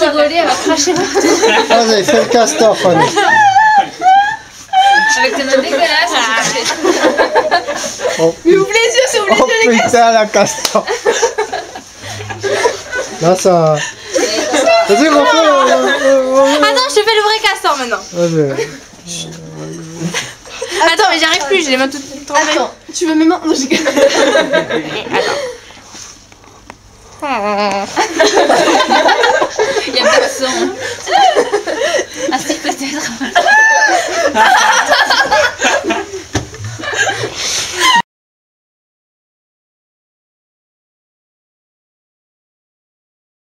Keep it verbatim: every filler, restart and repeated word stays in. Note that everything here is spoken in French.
rigoler, elle va cracher partout. Vas-y, fais le castor, Fanny. Avec tes mains dégueulasses, c'est Oh, Mais ouvre les yeux, c'est ouvre les oh yeux, les gars. putain, la castor. Là, ça... Vas-y, refais. Attends, je te fais le vrai castor maintenant. Vas-y. Attends, mais j'y arrive plus, j'ai les mains toutes trempées. Attends, tu veux mes mains? Non, j'ai... Il y a pas de son. Ah si, peut-être.